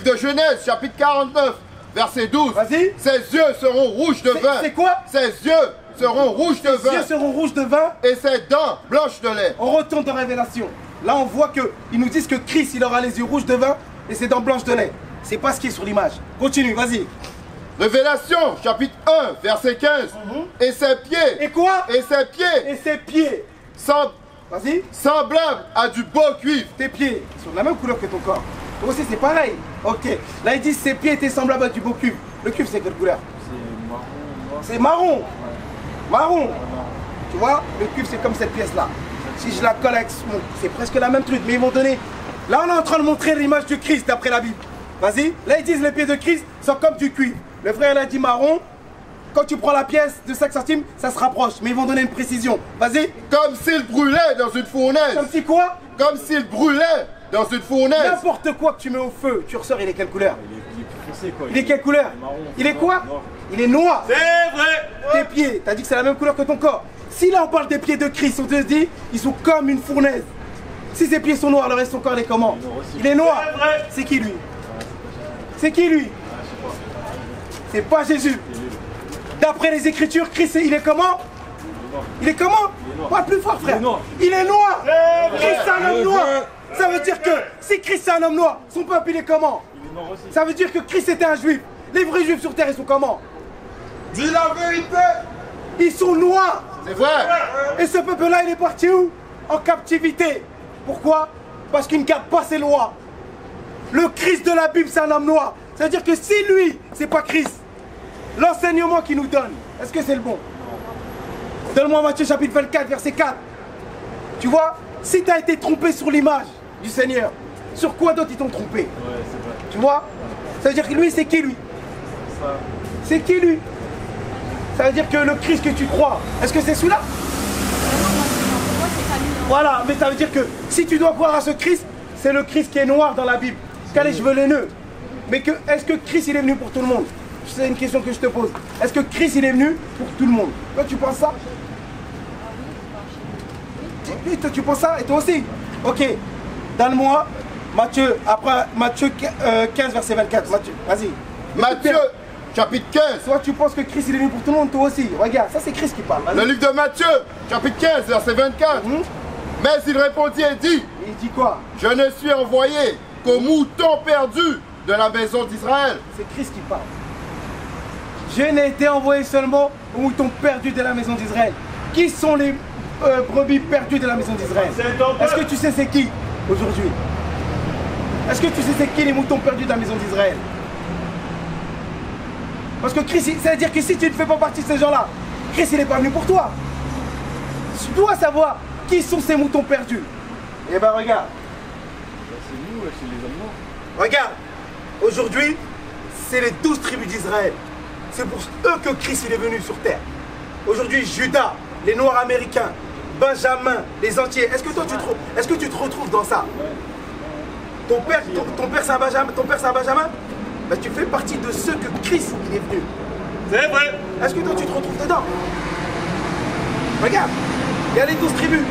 de Genèse, chapitre 49, verset 12. Vas-y. Ses yeux seront rouges de vin. C'est quoi? Ses yeux seront rouges de vin. Ses yeux seront rouges de vin. Et ses dents blanches de lait. On retourne dans Révélation. Là, on voit qu'ils nous disent que Christ, il aura les yeux rouges de vin et ses dents blanches de lait. C'est pas ce qui est sur l'image. Continue, vas-y. Révélation, chapitre 1, verset 15. Et ses pieds. Et quoi? Et ses pieds. Et ses pieds. Vas-y. Semblable à du beau cuivre. Tes pieds sont de la même couleur que ton corps. Toi aussi, c'est pareil. Ok. Là, ils disent ses pieds étaient semblables à du beau cuivre. Le cuivre, c'est quelle couleur? C'est marron. C'est marron. Marron. Tu vois, le cuivre, c'est comme cette pièce-là. Si je la colle avec c'est presque la même truc, mais ils vont donner. Là, on est en train de montrer l'image du Christ d'après la Bible. Vas-y. Là, ils disent les pieds de Christ sont comme du cuivre. Le frère, il a dit marron. Quand tu prends la pièce de 5 centimes, ça se rapproche. Mais ils vont donner une précision. Vas-y. Comme s'il brûlait dans une fournaise. Comme si quoi? Comme s'il brûlait dans une fournaise. N'importe quoi que tu mets au feu, tu ressors, il est quelle couleur? Il est plus foncé quoi. Il est quelle couleur? Il est quoi? Il est noir. C'est vrai. Tes pieds, t'as dit que c'est la même couleur que ton corps. Si là on parle des pieds de Christ, on te dit, ils sont comme une fournaise. Si ses pieds sont noirs, le reste de son corps il est comment? Il est noir. C'est qui lui? C'est qui lui? C'est pas Jésus. D'après les Écritures, Christ, il est comment? Il est comment? Pas plus fort, frère. Il est noir. Christ, c'est un homme noir. Ça veut dire que si Christ, c'est un homme noir, son peuple, il est comment? Ça veut dire que Christ était un juif. Les vrais juifs sur terre, ils sont comment? Dis la vérité. Ils sont noirs. C'est vrai. Et ce peuple-là, il est parti où? En captivité. Pourquoi? Parce qu'il ne garde pas ses lois. Le Christ de la Bible, c'est un homme noir. Ça veut dire que si lui, c'est pas Christ, l'enseignement qu'il nous donne, est-ce que c'est le bon? Donne-moi Matthieu chapitre 24, verset 4. Tu vois, si tu as été trompé sur l'image du Seigneur, sur quoi d'autre ils t'ont trompé? Tu vois? Ça veut dire que lui, c'est qui lui? C'est qui lui? Ça veut dire que le Christ que tu crois, est-ce que c'est celui-là? Voilà, mais ça veut dire que si tu dois croire à ce Christ, c'est le Christ qui est noir dans la Bible, qui a les cheveux laineux. Mais est-ce que Christ il est venu pour tout le monde? C'est une question que je te pose. Est-ce que Christ il est venu pour tout le monde? Toi tu penses ça? Oui, toi tu penses ça? Et toi aussi? Ok. Donne-moi Matthieu, après Matthieu 15 verset 24. Matthieu, vas-y. Matthieu, chapitre 15. Toi tu penses que Christ il est venu pour tout le monde, toi aussi. Regarde, ça c'est Christ qui parle. Le livre de Matthieu, chapitre 15, verset 24. Mais il répondit et dit, il dit quoi? je ne suis envoyé qu'aux moutons perdus de la maison d'Israël. C'est Christ qui parle. Je n'ai été envoyé seulement aux moutons perdus de la maison d'Israël. Qui sont les brebis perdues de la maison d'Israël? Est-ce que tu sais c'est qui aujourd'hui? Est-ce que tu sais c'est qui les moutons perdus de la maison d'Israël? Parce que Christ, ça veut dire que si tu ne fais pas partie de ces gens-là, Christ il n'est pas venu pour toi. Tu dois savoir qui sont ces moutons perdus. Eh ben regarde. C'est nous, c'est les Allemands. Regarde, aujourd'hui, c'est les 12 tribus d'Israël. C'est pour eux que Christ il est venu sur terre. Aujourd'hui, Judas, les Noirs américains, Benjamin, les entiers. Est-ce que toi tu te retrouves dans ça? Ton père c'est un Benjamin, ben, tu fais partie de ceux que Christ il est venu. C'est vrai. Est-ce que toi tu te retrouves dedans? Regarde, il y a les 12 tribus.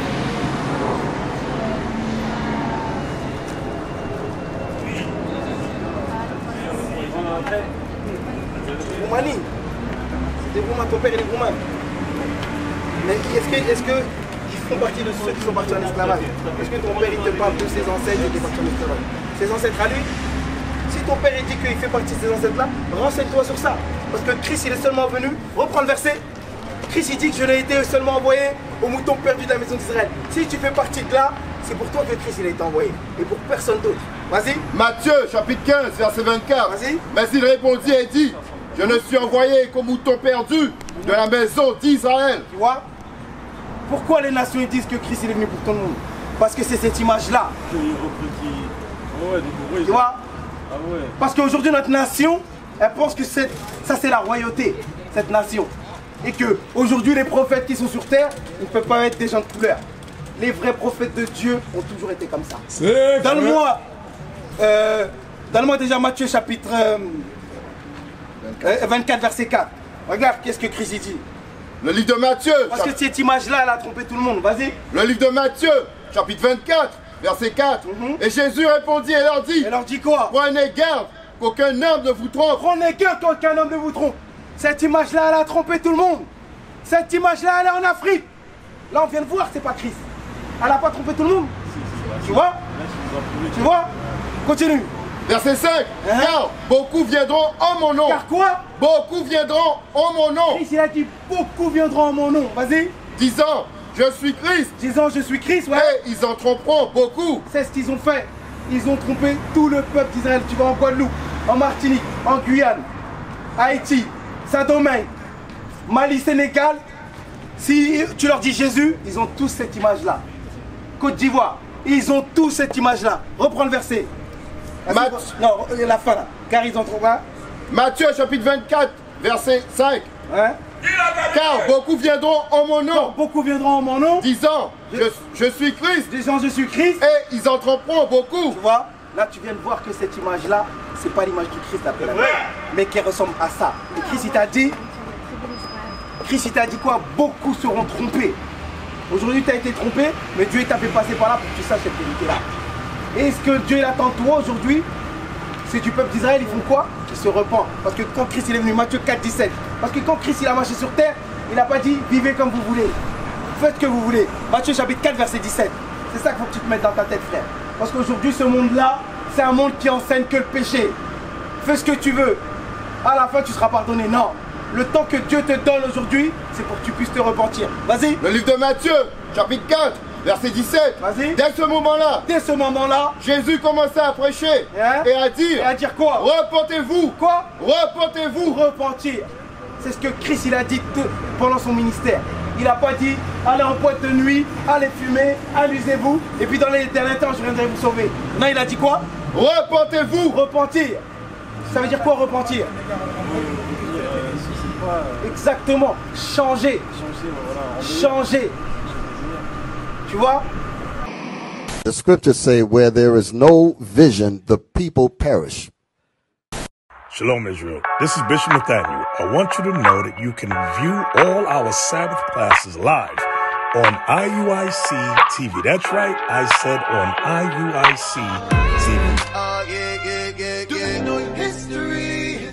Roumanie. C'est des Roumains, ton père il est roumain. Mais est-ce que ils font partie de ceux qui sont partis en esclavage? Est-ce que ton père il te parle de ses ancêtres qui étaient partis en esclavage? Ses ancêtres à lui? Si ton père il dit qu'il fait partie de ces ancêtres-là, renseigne-toi sur ça. Parce que Christ il est seulement venu, reprends le verset. Christ il dit que je n'ai été seulement envoyé aux moutons perdus de la maison d'Israël. Si tu fais partie de là, c'est pour toi que Christ il a été envoyé. Et pour personne d'autre. Vas-y. Matthieu chapitre 15 verset 24. Vas-y. Mais il répondit et dit, je ne suis envoyé qu'aux moutons perdus de la maison d'Israël. Tu vois? Pourquoi les nations ils disent que Christ il est venu pour tout le monde? Parce que c'est cette image-là. Tu vois? Parce qu'aujourd'hui notre nation, elle pense que ça c'est la royauté, cette nation. Et que aujourd'hui les prophètes qui sont sur terre, ils ne peuvent pas être des gens de couleur. Les vrais prophètes de Dieu ont toujours été comme ça. Donne-moi déjà Matthieu chapitre 24 verset 4. Regarde qu'est-ce que Christ dit. Le livre de Matthieu. Parce que cette image-là, elle a trompé tout le monde. Vas-y. Le livre de Matthieu, chapitre 24, verset 4. Et Jésus répondit et leur dit, Elle leur dit quoi? prenez garde qu'aucun homme ne vous trompe. Prenez garde qu'aucun homme ne vous trompe. Cette image-là, elle a trompé tout le monde. Cette image-là, elle est en Afrique. Là, on vient de voir, c'est pas Christ. Elle n'a pas trompé tout le monde. Tu vois? Tu vois? Continue. Verset 5. Hein? Car beaucoup viendront en mon nom. Car quoi? Beaucoup viendront en mon nom. Christ, il a dit beaucoup viendront en mon nom. Vas-y. Disant, je suis Christ. Disant je suis Christ, ouais. Et ils en tromperont beaucoup. C'est ce qu'ils ont fait. Ils ont trompé tout le peuple d'Israël. Tu vas en Guadeloupe, en Martinique, en Guyane, Haïti, Saint-Domingue, Mali, Sénégal. Si tu leur dis Jésus, ils ont tous cette image-là. Côte d'Ivoire, ils ont tous cette image-là. Reprends le verset. Non, la fin là. Car ils en trouvent un. Matthieu chapitre 24, verset 5. Hein? Car beaucoup viendront en mon nom. Beaucoup viendront en mon nom. Disant, je suis Christ. Disant je suis Christ. Et ils en tromperont beaucoup. Tu vois, là tu viens de voir que cette image-là, c'est pas l'image du Christ après la mort, mais qui ressemble à ça. Et Christ il t'a dit quoi? Beaucoup seront trompés. Aujourd'hui tu as été trompé, mais Dieu t'a fait passer par là pour que tu saches cette vérité-là. Et ce que Dieu attend de toi aujourd'hui, c'est du peuple d'Israël, ils font quoi? Ils se repentent. Parce que quand Christ il est venu, Matthieu 4, 17, parce que quand Christ il a marché sur terre, il n'a pas dit vivez comme vous voulez, faites ce que vous voulez. Matthieu chapitre 4, verset 17. C'est ça qu'il faut que tu te mettes dans ta tête, frère. Parce qu'aujourd'hui, ce monde-là, c'est un monde qui enseigne que le péché. Fais ce que tu veux. À la fin, tu seras pardonné. Non. Le temps que Dieu te donne aujourd'hui, c'est pour que tu puisses te repentir. Vas-y. Le livre de Matthieu, chapitre 4, verset 17. Vas-y. Dès ce moment-là, Jésus commença à prêcher et à dire. Et à dire quoi? Repentez-vous. Quoi? Repentez-vous. Repentir. C'est ce que Christ il a dit pendant son ministère. Il n'a pas dit allez en boîte de nuit, allez fumer, amusez-vous, et puis dans les derniers temps je viendrai vous sauver. Non, il a dit quoi? Repentez-vous. Repentir. Ça veut dire quoi repentir? Exactement. Changer. Changer. Tu vois? The scriptures say where there is no vision, the people perish. Shalom, Israel. This is Bishop Nathaniel. I want you to know that you can view all our Sabbath classes live on IUIC TV. That's right, I said on IUIC TV. Do you know history?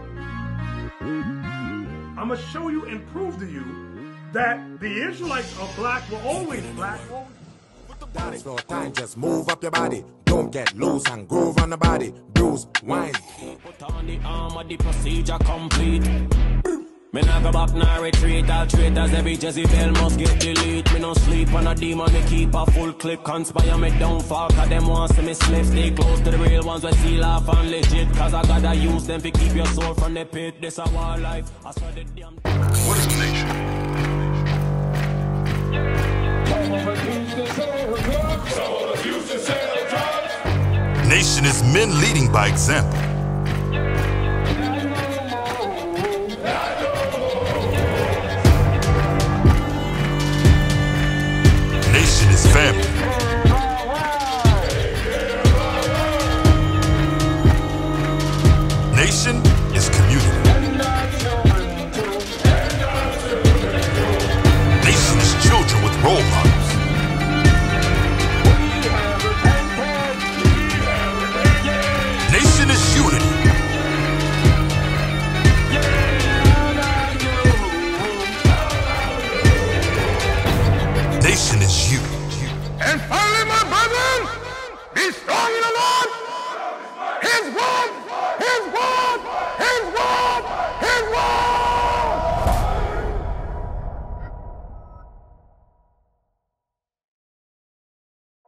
I'm going to show you and prove to you that the Israelites are black, were always black. Dance for time, just move up your body. Don't get loose and groove on the body. Bruise, whine. Put on the armor, the procedure complete. Me nah go back, nah retreat. All traitors, every Jezebel must get delete. Me no sleep on a demon, me keep a full clip. Conspire me downfall, cause them want see me slip. Stay close to the real ones, we seal off and legit. Cause I gotta use them to keep your soul from the pit. This a war life, I swear the damn. What is a nation? Nation is men leading by example. Nation is family. Nation is community. Nation is children with role models. Nation is unity. Nation is you.